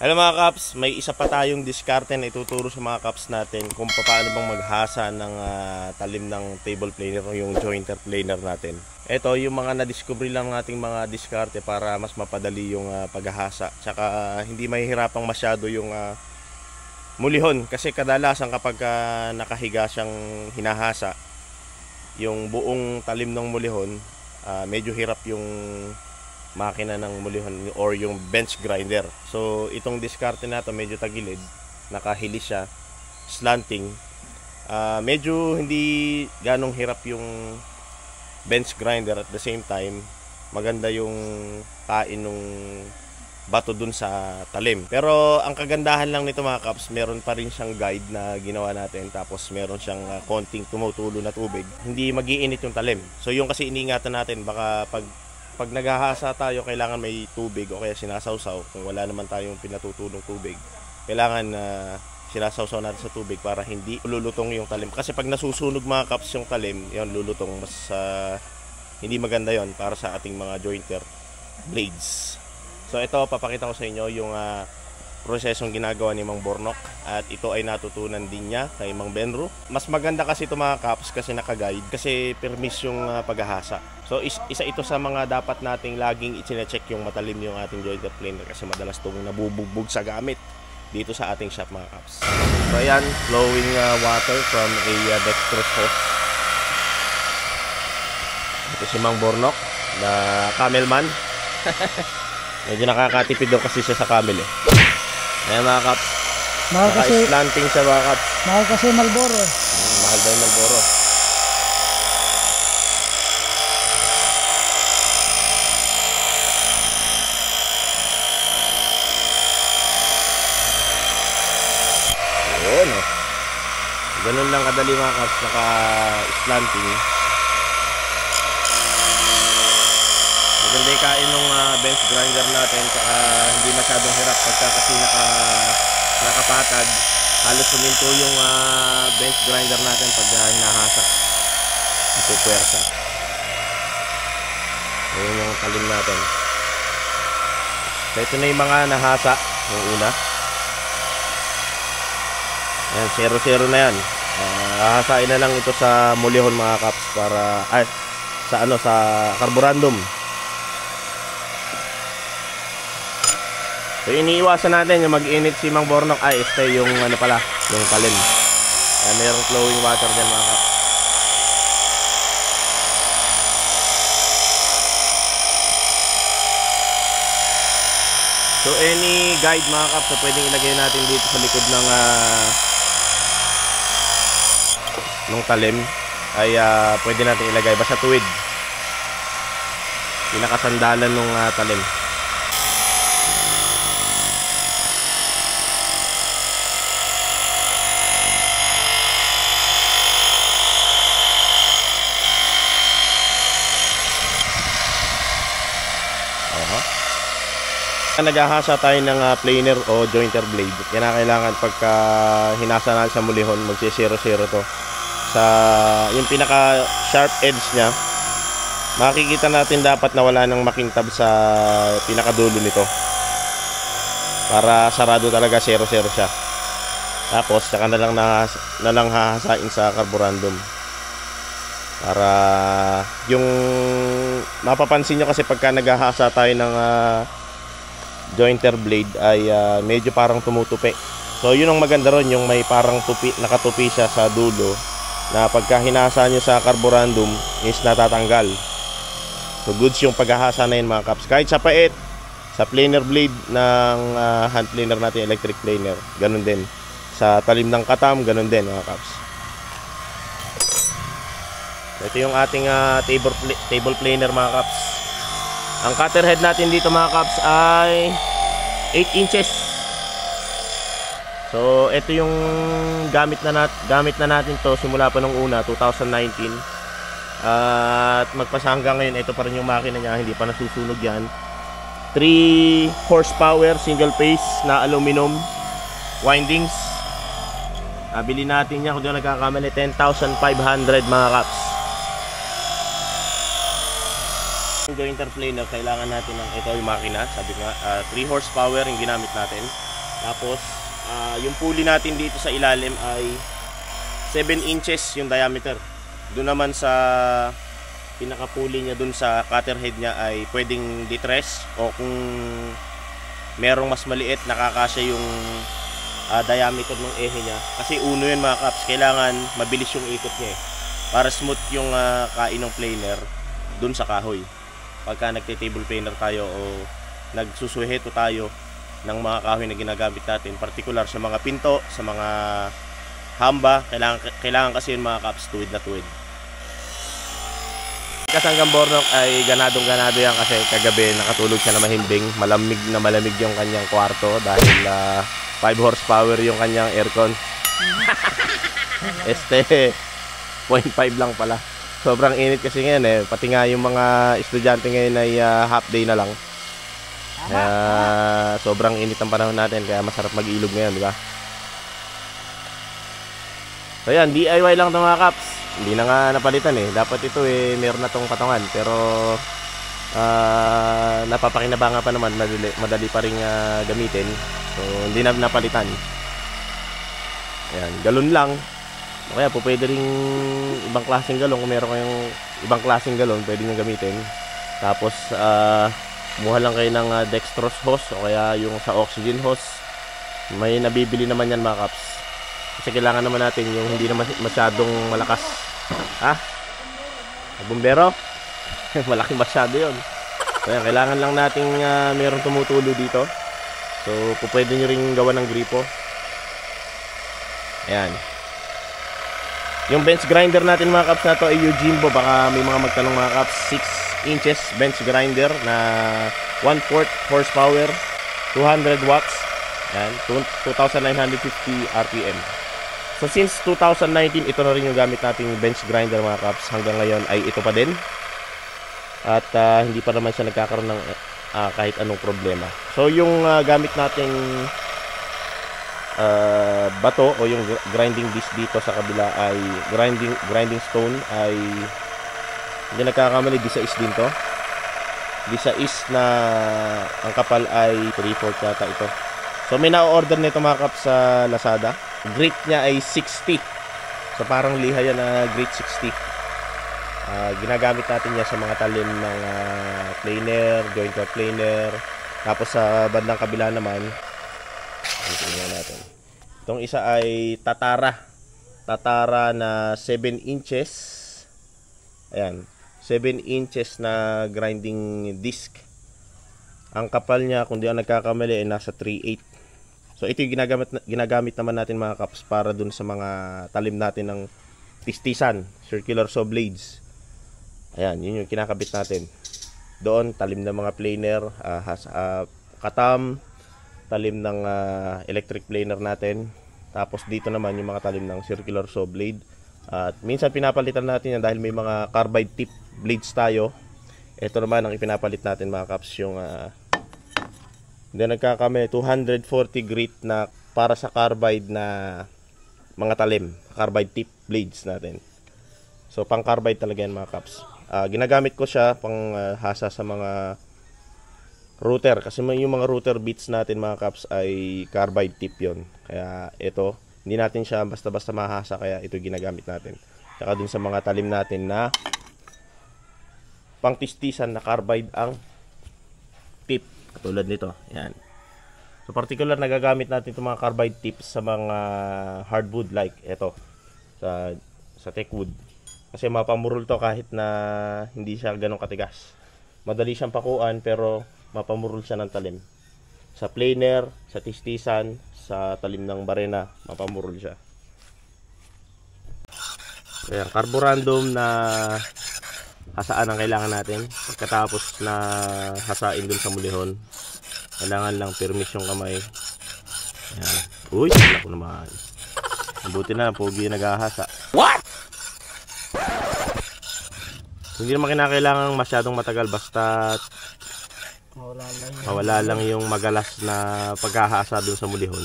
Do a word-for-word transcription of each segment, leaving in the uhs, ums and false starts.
Hello mga kaps, may isa pa tayong diskarte na ituturo sa mga kaps natin kung paano bang maghasa ng uh, talim ng table planer o yung jointer planer natin. Ito yung mga na-discover lang ng ating mga diskarte para mas mapadali yung uh, paghahasa. Tsaka uh, hindi mahihirapang masyado yung uh, mulihon kasi kadalasan kapag uh, nakahiga siyang hinahasa, yung buong talim ng mulihon, uh, medyo hirap yung makina ng mulihon or yung bench grinder. So itong diskarte na to medyo tagilid, nakahilis siya, slanting. Uh, medyo hindi ganong hirap yung bench grinder, at the same time maganda yung tain ng bato dun sa talim. Pero ang kagandahan lang nito mga kaps, meron pa rin siyang guide na ginawa natin, tapos meron siyang uh, konting tumutulo na tubig, hindi magiinit yung talim. So yung kasi iniingatan natin, baka pag Pag naghahasa tayo, kailangan may tubig o kaya sinasawsaw. Kung wala naman tayong pinatutulong tubig, kailangan uh, sinasawsaw natin sa tubig para hindi lulutong yung talim. Kasi pag nasusunog mga kaps yung talim, yun lulutong. Mas uh, hindi maganda yon para sa ating mga jointer blades. So ito, papakita ko sa inyo yung uh, prosesong ginagawa ni Mang Bornok, at ito ay natutunan din niya kay Mang Benro. Mas maganda kasi ito mga kaps kasi naka-guide, kasi permis yung uh, paghahasa. So is, isa ito sa mga dapat nating laging i-check yung matalim yung ating jointer planer, kasi madalas itong nabubugbog sa gamit dito sa ating shop mga kaps. So ayan, flowing uh, water from a uh, dextrose hose. Ito si Mang Bornok, na camel man. Medyo nakakatipid daw kasi siya sa camel eh. Ayan mga kaps, naka-slanting siya mga kaps. Mahal kasi Marlboro. Hmm, mahal daw yung Marlboro. Ayun oh. Ganun lang kadali mga kaps, naka-slanting. Maganda yung kain ng uh, bench grinder natin, saka hindi masyadong hirap pagka kasi naka, nakapatag. Halos suminto yung uh, bench grinder natin pag uh, hinahasa. Ito puwersa. Ayun yung talim natin. So ito na yung mga nahasa yung una. Ayan, zero zero na yan. Uh, hahasain na lang ito sa mulihon mga kaps, para ay, sa ano, sa carborundum. So iniiwasan natin yung mag-init si Mang Bornok, ay stay yung ano pala, yung talim. Ayan, mayroong flowing water dyan mga kaps. So any guide mga kaps na pwedeng ilagay natin dito sa likod ng uh, ng talim ay uh, pwede natin ilagay basta tuwid, pinakasandalan ng uh, talim. Naghahasa tayo ng uh, planer o jointer blade, yan ang kailangan pagka hinasa natin sa mulihon, magsi zero zero to sa yung pinaka sharp edge nya. Makikita natin dapat na wala nang makintab sa pinakadulo nito, para sarado talaga, zero zero siya. Tapos saka na lang na, na lang hahasain sa carborundum, para yung mapapansin nyo kasi pagka naghahasa tayo ng uh, jointer blade ay uh, medyo parang tumutupi. So yun ang maganda ron, yung may parang tupi, nakatupi siya sa dulo, na pagka hinasa nyo sa carborundum is natatanggal. So goods yung paghahasa na yun mga kaps. Kahit sa pait, sa planer blade ng uh, hand planer natin, electric planer, ganun din. Sa talim ng katam, ganun din mga kaps. So ito yung ating uh, table, table planer mga kaps. Ang cutter head natin dito mga kaps ay eight inches. So ito yung gamit na, nat gamit na natin to simula pa nung una, two thousand nineteen. Uh, at magpasa hanggang ngayon, ito pa rin yung makina niya, hindi pa nasusunog yan. three horsepower single phase na aluminum windings. Uh, bili natin niya, kung di ako nagkakamali, ten thousand five hundred mga kaps. Yung jointer planer, kailangan natin ng ito yung makina, sabi nga, uh, three horsepower yung ginamit natin. Tapos uh, yung pulley natin dito sa ilalim ay seven inches yung diameter. Doon naman sa pinaka-pulley niya, doon sa cutter head niya ay pwedeng distress, o kung merong mas maliit, nakakasya yung uh, diameter ng ehe niya. Kasi uno yun mga kaps, kailangan mabilis yung ikot niya eh, para smooth yung uh, kain ng planer doon sa kahoy. Pagka nagte-table planer tayo o nagsusuheto tayo ng mga kahoy na ginagamit natin, particular sa mga pinto, sa mga hamba, kailangan, kailangan kasi yun mga kaps, tuwid na tuwid. Kasanggang Bornok ay ganadong ganado yan kasi kagabi nakatulog siya na mahimbing. Malamig na malamig yung kanyang kwarto dahil uh, five horsepower yung kanyang aircon. Este zero point five lang pala. Sobrang init kasi ngayon eh. Pati nga yung mga estudyante ngayon ay uh, half day na lang. Kaya uh, sobrang init ang panahon natin, kaya masarap mag-ilog ngayon, di ba? So yan, D I Y lang ito mga kaps. Hindi na nga napalitan eh. Dapat ito eh, meron na tong patungan. Pero uh, napapakinabangan pa naman, madali, madali pa rin uh, gamitin. So hindi na napalitan. Ayan, galon lang. O kaya po pwede rin ibang klaseng galon. Kung meron kayong ibang klaseng galon, pwede nyo gamitin. Tapos uh, kumuha lang kayo ng uh, dextrose hose, o kaya yung sa oxygen hose. May nabibili naman yan mga kaps. Kasi kailangan naman natin yung hindi na masyadong malakas. Ha? Bumbero? Malaki masyado yun. Kaya kailangan lang natin uh, mayroong tumutulo dito. So pwede nyo rin gawa ng gripo. Ayan. Yung bench grinder natin mga kaps na to ay Yojimbo. Baka may mga magtanong mga kaps. Six inches bench grinder na one fourth horsepower, two hundred watts. Ayan, two thousand nine hundred fifty R P M. So since two thousand nineteen, ito na rin yung gamit nating bench grinder mga kaps. Hanggang ngayon ay ito pa din. At uh, hindi pa naman siya nagkakaroon ng uh, kahit anong problema. So yung uh, gamit nating uh, bato o yung grinding disc dito sa kabila ay grinding grinding stone ay hindi nagkakamali, disais din to. Disais na ang kapal ay three fourths yata ito. So may na-order nito mga kaps sa Lazada. Grit niya ay sixty. So parang liha yan na grit sixty. Uh, ginagamit natin niya sa mga talim ng uh, planer, jointer planer. Tapos sa bandang kabila naman, tingnan natin. Itong isa ay Tatara. Tatara na seven inches. Ayan, seven inches na grinding disc. Ang kapal niya, kung di ako nagkakamali, ay nasa three eighths. So ito yung ginagamit, ginagamit naman natin mga kaps para dun sa mga talim natin ng tistisan, circular saw blades. Ayan, yun yung kinakabit natin. Doon, talim ng mga planer, uh, has, uh, katam, talim ng uh, electric planer natin. Tapos dito naman yung mga talim ng circular saw blade. At uh, minsan pinapalitan natin yan dahil may mga carbide tip blades tayo. Ito naman ang ipinapalit natin mga kaps, yung uh, hindi nagkakami, two forty grit na para sa carbide na mga talim, carbide tip blades natin. So pang carbide talaga yan mga kaps. Uh, ginagamit ko siya pang uh, hasa sa mga router, kasi may yung mga router bits natin mga kaps ay carbide tip yon. Kaya ito, hindi natin siya basta-basta mahasa, kaya ito ginagamit natin. Saka dun sa mga talim natin na pang tistisan na carbide ang tip. Katulad nito, yan. So particular nagagamit natin itong mga carbide tips sa mga hardwood like ito sa sa teakwood. Kasi mapamurol to kahit na hindi siya ganong katigas. Madali siyang pakuan pero mapamurol siya ng talim. Sa planer, sa tistisan, sa talim ng barena, mapamurol siya. Ayan, carborundum na hasaan ang kailangan natin. Pagkatapos na hasain dun sa mulihon, kailangan lang permis yung kamay. Ayan. Uy, wala ko naman. Mabuti na, pogi naghahasa. What? Hindi naman kinakailangan masyadong matagal, basta mawala lang, mawala lang yung magalas na paghahasa dun sa mulihon.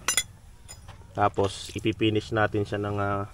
Tapos ipipinish natin siya ng uh,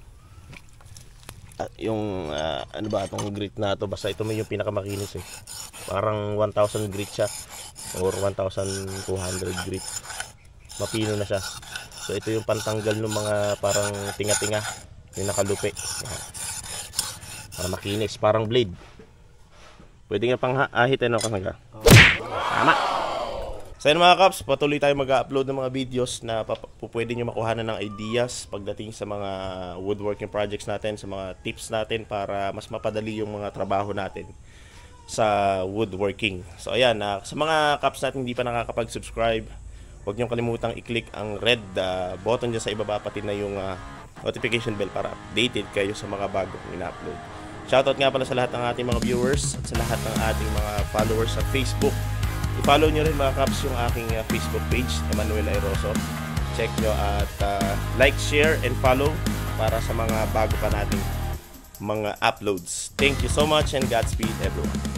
yung uh, ano ba itong grit na to, basta ito may yung pinakamakinis eh. Parang one thousand grit siya or one thousand two hundred grit. Mapino na siya. So ito yung pantanggal ng mga parang tinga-tinga, yung nakalupi. Yan. Para makinis, parang blade. Pwede nga pang ahit ano kasangga. Tama. So yun mga kaps, patuloy tayo mag-upload ng mga videos na pwede nyo makuhanan ng ideas pagdating sa mga woodworking projects natin, sa mga tips natin para mas mapadali yung mga trabaho natin sa woodworking. So ayan, uh, sa mga kaps natin hindi pa nakakapag-subscribe, huwag nyo kalimutang i-click ang red uh, button dyan sa ibaba, pati na yung uh, notification bell para updated kayo sa mga bagong ina-upload. Shoutout nga pala sa lahat ng ating mga viewers at sa lahat ng ating mga followers sa Facebook. I-follow nyo rin mga kaps yung aking uh, Facebook page, Emmanuel Airoso. Check nyo at uh, like, share, and follow para sa mga bago pa nating mga uploads. Thank you so much and Godspeed everyone.